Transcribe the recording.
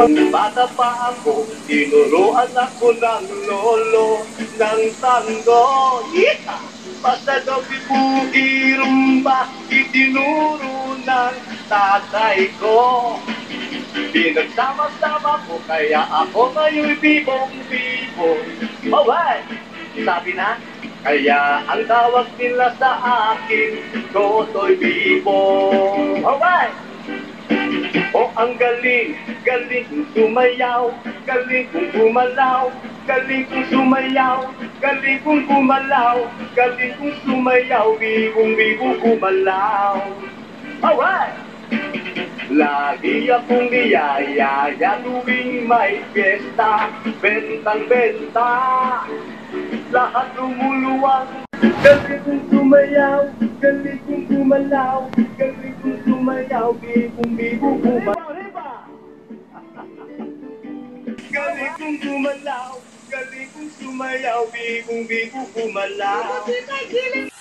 Bata pa ako, tinuruan ako ng lolo ng tango. Yita! Basta daw bibugi rumba, itinuro ng tatay ko. Pinagsama-sama ko, kaya ako ngayon'y bibong-bibong. Alright! Sabi na, kaya ang tawag nila sa akin, Totoy Bibong. Alright! Oh, ang galing, galing kong sumayaw, galing kong gumalaw, galing kong sumayaw, galing kong gumalaw, galing kong sumayaw, bibong-bibong gumalaw. Alright! Lagi akong niyayaya tuwing may fiesta, bentang-benta, lahat lumuluwang. Galing kong sumayaw, galing kong gumalaw, galing kong sumayaw, bibong-bibong gumalaw. Galing kong gumalaw, galing kong sumayaw, bibong-bibong gumalaw.